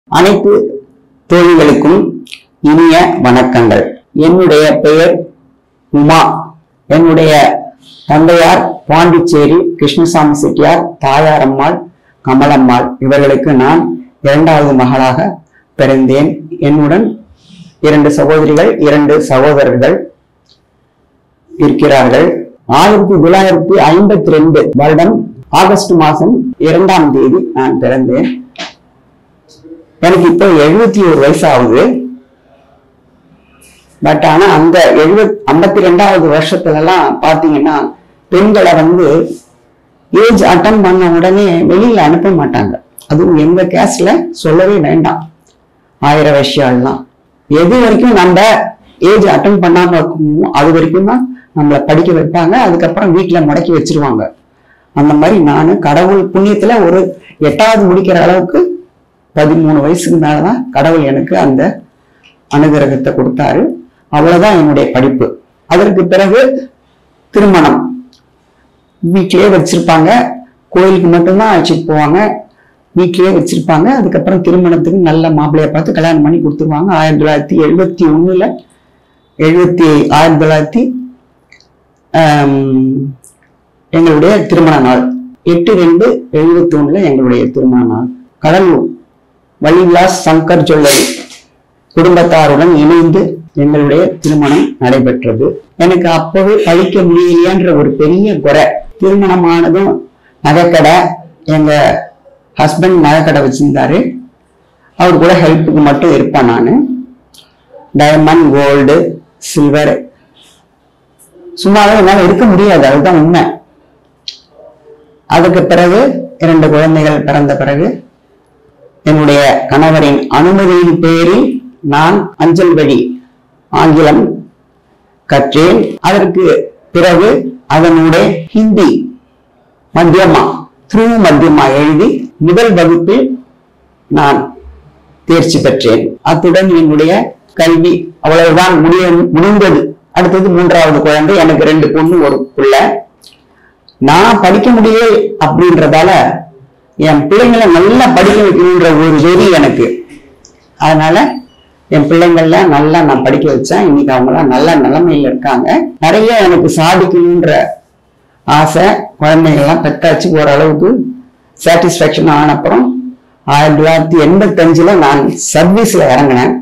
அனைத்து தோழிகளுக்கும் இனிய வணக்கங்கள். என்னுடைய பெயர் உமா. என்னுடைய தந்தையார் பாண்டிச்சேரி கிருஷ்ணசாமி செட்டியார், தாயார் அம்மாள் கமலம்மாள். இவர்களுக்கு நான் இரண்டாவது மகளாக பிறந்தேன். என்னுடன் 2 சகோதரிகள் 2 சகோதரர்கள் இருக்கிறார்கள். 1952 வருடம் ஆகஸ்ட் மாதம் 2ஆம் தேதி நான் பிறந்தேன். எனக்கு இப்போ 71 வயசு ஆகுது. பட் ஆனா அந்த 52வது வருஷத்துல எல்லாம் பாத்தீங்கன்னா பெண்களை ஏஜ் அட்டன் பண்ண உடனே வெளியில அனுப்ப மாட்டாங்க. அதுவும் எங்க கேஸ்ட்ல சொல்லவே வேண்டாம். 1000 விஷயம்லாம் எது வரைக்கும் நம்ம ஏஜ் அட்டன் பண்ணாம இருக்கணுமோ அது வரைக்கும் தான் நம்மளை படிக்க வைப்பாங்க. அதுக்கப்புறம் வீட்டுல முடக்கி வச்சிருவாங்க. அந்த மாதிரி நானு கடவுள் புண்ணியத்துல ஒரு 8வது முடிக்கிற அளவுக்கு 13 வயசுக்கு மேலதான் கடவுள் எனக்கு அந்த அனுகிரகத்தை கொடுத்தாரு. அவ்வளவுதான் என்னுடைய படிப்பு. அதற்கு பிறகு திருமணம் வீட்டிலேயே வச்சிருப்பாங்க. கோயிலுக்கு மட்டும்தான் அழைச்சிட்டு போவாங்க. வீட்டிலேயே வச்சிருப்பாங்க. அதுக்கப்புறம் திருமணத்துக்கு நல்ல மாப்பிள்ளைய பார்த்து கல்யாணம் பண்ணி கொடுத்துருவாங்க. 1971 எங்களுடைய திருமண நாள் 8/2/71 எங்களுடைய திருமண நாள். கடலூர் வள்ளிவிலாஸ் சங்கர் ஜுவல்லரி குடும்பத்தாருடன் இணைந்து எங்களுடைய திருமணம் நடைபெற்றது. எனக்கு அப்பவே படிக்க முடியலையான்ற ஒரு பெரிய குறை. திருமணமானதும் நகைக்கடை, எங்க ஹஸ்பண்ட் நகைக்கடை வச்சிருந்தாரு. அவர் கூட ஹெல்ப்புக்கு மட்டும் இருப்பேன். நான் டைமண்ட், கோல்டு, சில்வர் சும்மாவே என்னால இருக்க முடியாது. அதுதான் உண்மை. அதுக்கு பிறகு 2 குழந்தைகள் பிறந்த பிறகு என்னுடைய கணவரின் அனுமதியின் பேரில் நான் அஞ்சல் வழி ஆங்கிலம் கற்றேன். அதற்கு பிறகு அதனுடைய ஹிந்தி மத்தியமா எழுதி முதல் வகுப்பில் நான் தேர்ச்சி பெற்றேன். அத்துடன் என்னுடைய கல்வி அவ்வளவுதான் முடிந்தது. அடுத்தது 3வது குழந்தை. எனக்கு 2 பொண்ணு 1 பிள்ளை. நான் படிக்க முடியல அப்படின்றதால என் பிள்ளைங்களை நல்லா படிக்க வைக்கணுன்ற ஒரு வெறி எனக்கு. அதனால என் பிள்ளைங்கள்ல நல்லா நான் படிக்க வச்சேன். இன்னைக்கு அவங்களாம் நல்ல நிலைமையில இருக்காங்க. நிறைய எனக்கு சாதிக்கணுன்ற ஆசை. குழந்தைகள்லாம் பெற்றாச்சு. ஓரளவுக்கு சாட்டிஸ்பேக்ஷன் ஆனப்புறம் 1985 நான் சர்வீஸ்ல இறங்கினேன்.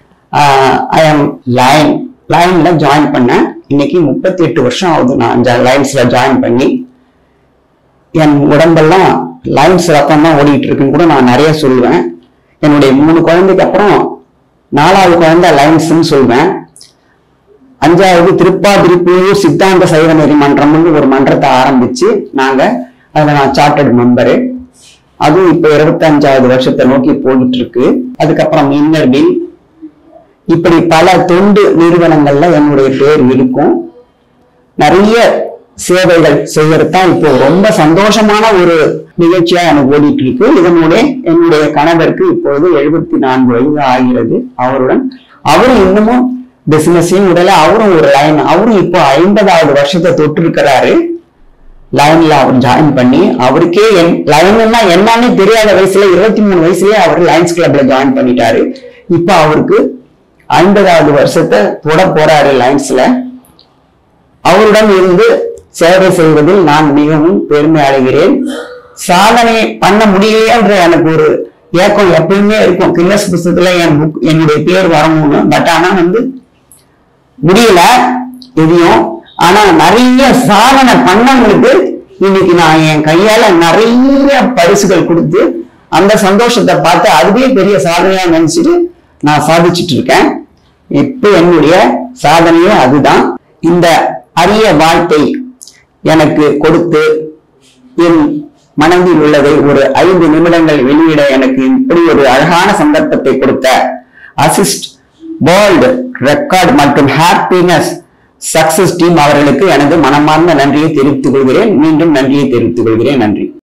லைன்ல ஜாயின் பண்ணேன். இன்னைக்கு 38 வருஷம் ஆகுது நான் லைன்ஸ்ல ஜாயின் பண்ணி. என் உடம்பெல்லாம் லைன்ஸ் ரத்தம் தான் ஓடிட்டு இருக்குன்னு கூட நான் நிறைய சொல்லுவேன். என்னுடைய 3 குழந்தைக்கு அப்புறம் 4வது குழந்தை லைன்ஸ்ன்னு சொல்வேன். 5வது திருப்பூர் சித்தாந்த சைவ நெறி மன்றம்னு ஒரு மன்றத்தை ஆரம்பிச்சு அதுல நான் சார்ட்டர்டு மெம்பரு. அதுவும் இப்ப 25வது வருஷத்தை நோக்கி போயிட்டு இருக்கு. அதுக்கப்புறம் இன்னர்வில் இப்படி பல தொண்டு நிறுவனங்கள்ல என்னுடைய பேர் இருக்கும். நிறைய சேவைகள் செய்யறதுதான் இப்போ ரொம்ப சந்தோஷமான ஒரு நிகழ்ச்சியா எனக்கு ஓடிட்டு இருக்கு. இதனுடைய என்னுடைய கணவருக்கு இப்பொழுது 74 வயது ஆகிறது. அவரும் இன்னமும் பிசினஸையும் விடல. அவரும் ஒரு லைன். அவரும் இப்போ 50வது வருஷத்தை தொட்டு இருக்கிறாரு. லைன்ல அவர் ஜாயின் பண்ணி அவருக்கே லைன்னா என்னன்னு தெரியாத வயசுல 23 வயசுலயே அவர் லைன்ஸ் கிளப்ல ஜாயின் பண்ணிட்டாரு. இப்ப அவருக்கு 50வது வருஷத்தை தொட போறாரு லைன்ஸ்ல. அவருடன் இருந்து சேவை செய்வதில் நான் மிகவும் பெருமை அடைகிறேன். சாதனை பண்ண முடியலையான்ற எனக்கு ஒரு ஏக்கம் எப்பயுமே இருக்கும். கின்னஸ் புத்தகத்துல என்னுடைய பேர் வரணும்னு. பட் ஆனா முடியல எதையும். ஆனா நிறைய சாதனை பண்ணவங்களுக்கு இன்னைக்கு நான் என் கையால நிறைய பரிசுகள் கொடுத்து அந்த சந்தோஷத்தை பார்த்து அதுவே பெரிய சாதனையா நினைச்சிட்டு நான் சாதிச்சுட்டு இருக்கேன். இப்ப என்னுடைய சாதனையே அதுதான். இந்த அரிய வாழ்க்கை எனக்கு கொடுத்து என் மனதில் உள்ளதை ஒரு 5 நிமிடங்கள் வெளியிட எனக்கு இப்படி ஒரு அழகான சந்தர்ப்பத்தை கொடுத்த அசிஸ்ட் வேர்ல்ட் ரெக்கார்ட் மற்றும் ஹாப்பினஸ் சக்சஸ் டீம் அவர்களுக்கு எனது மனமார்ந்த நன்றியை தெரிவித்துக் கொள்கிறேன். மீண்டும் நன்றியை தெரிவித்துக் கொள்கிறேன். நன்றி.